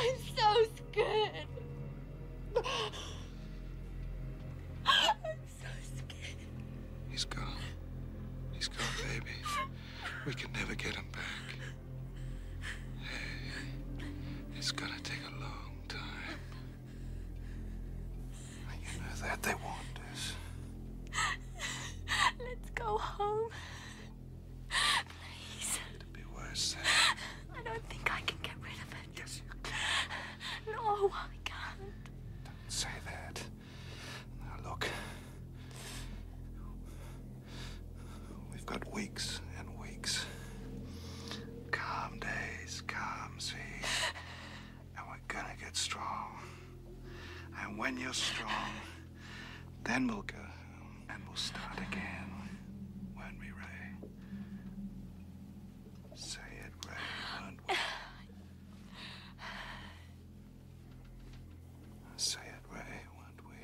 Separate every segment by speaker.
Speaker 1: I'm so scared. I'm so scared.
Speaker 2: He's gone. He's gone, baby. We can never get him back. Hey, it's gonna take a long time. You know that they want us.
Speaker 1: Let's go home. Please.
Speaker 2: It'd be worse.
Speaker 1: I don't think I can get rid of it.
Speaker 2: Yes, you can.
Speaker 1: No, I can't.
Speaker 2: Don't say that. Now, look. We've got weeks and weeks. Calm days, calm seas. And we're gonna get strong. And when you're strong, then we'll go home and we'll start again. Won't we, Ray? Say it, Ray, won't we? Say it, Ray, won't we?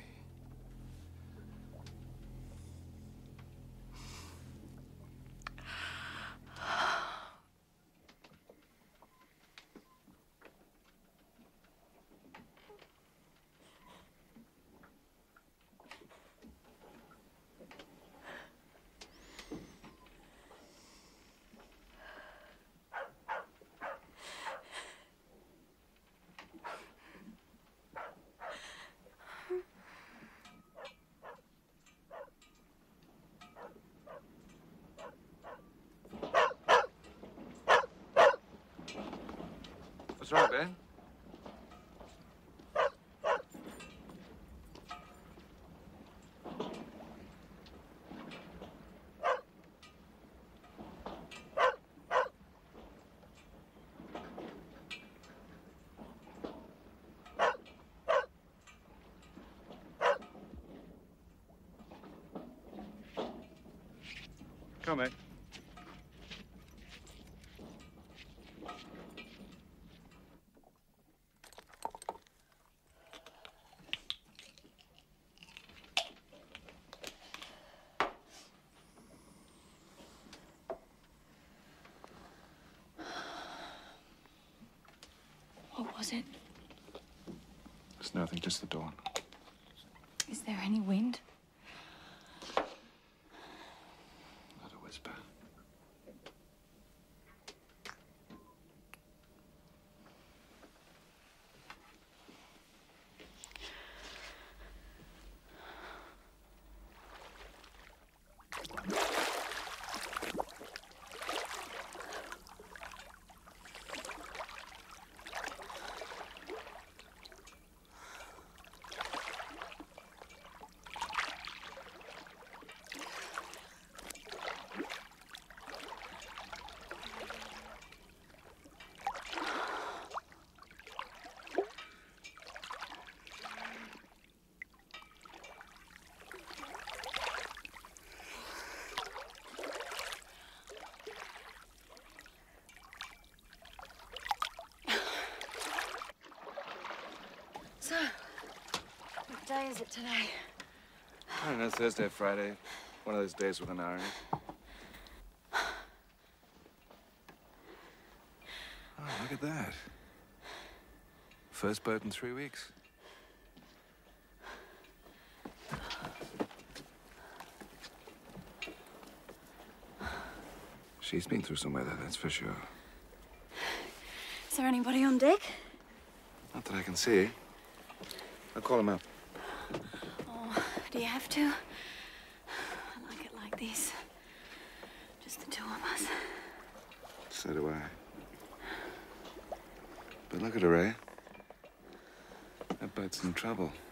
Speaker 2: What's wrong, Ben? Come, mate.
Speaker 1: What was it?
Speaker 2: It's nothing, just the dawn.
Speaker 1: Is there any wind?
Speaker 2: Not a whisper.
Speaker 1: So, what day is it today?
Speaker 2: I don't know, Thursday or Friday. One of those days with an irony. Oh, look at that. First boat in 3 weeks. She's been through some weather, that's for sure.
Speaker 1: Is there anybody on deck?
Speaker 2: Not that I can see. I'll call him up.
Speaker 1: Oh, do you have to? I like it like this. Just the two of us.
Speaker 2: So do I. But look at her, Ray. That boat's in trouble.